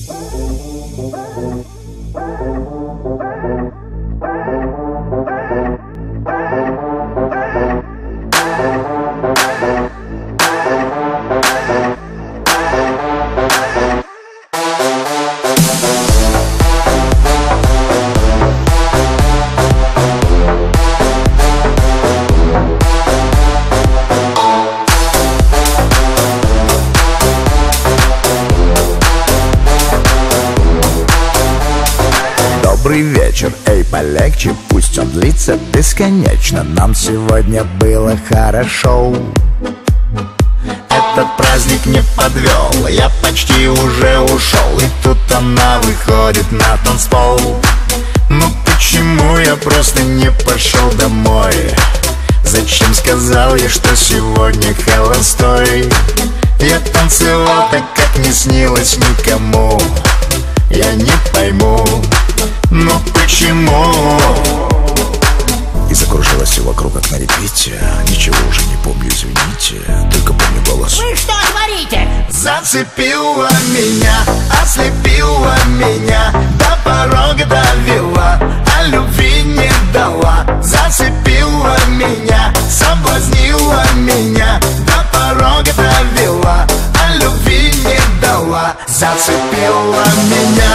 Добрый вечер, эй, полегче, пусть он длится бесконечно. Нам сегодня было хорошо. Этот праздник не подвел, я почти уже ушел. И тут она выходит на танцпол. Ну почему я просто не пошел домой? Зачем сказал я, что сегодня холостой? Я танцевал так, как не снилось никому. Я не пойму, ну почему? И закружилось все вокруг, как на репите. Ничего уже не помню, извините. Только помню голос. Вы что творите? Зацепила меня, ослепила меня, до порога довела, а любви не дала. Зацепила меня, соблазнила меня, до порога довела, а любви не дала. Зацепила меня.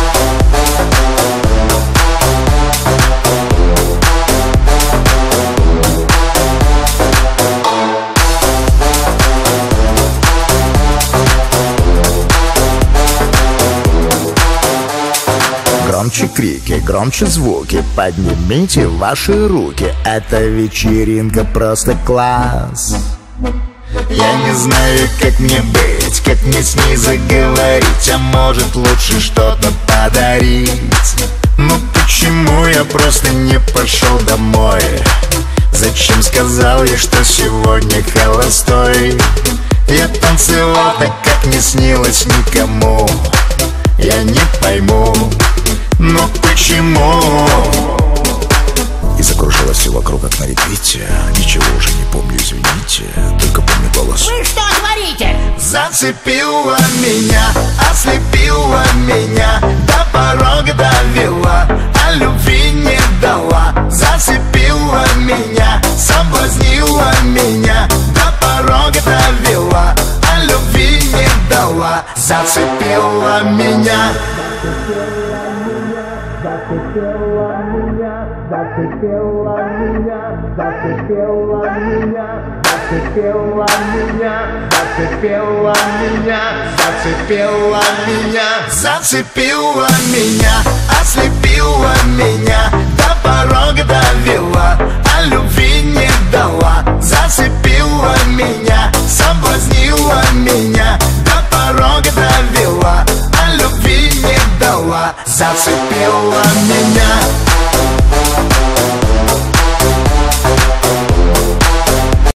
Громче крики, громче звуки, поднимите ваши руки. Эта вечеринка просто класс. Я не знаю, как мне быть, как мне с ней заговорить. А может лучше что-то подарить? Ну почему я просто не пошел домой? Зачем сказал я, что сегодня холостой? Я танцевал так, как не снилось никому. Я не пойму, ну почему? И закружилось все вокруг, как на репите. Ничего уже не помню, извините. Только помню голос. Вы что творите? Зацепила меня, ослепила меня, до порога довела, а любви не дала. Зацепила меня, соблазнила меня, до порога довела, а любви не дала. Зацепила меня. Зацепила меня, зацепила меня, зацепила меня, зацепила меня, зацепила меня, зацепила меня, зацепила меня, ослепила меня, до порога довела, а любви не дала. Зацепила меня, соблазнила меня, до порога довела, а любви не дала. Зацепила меня.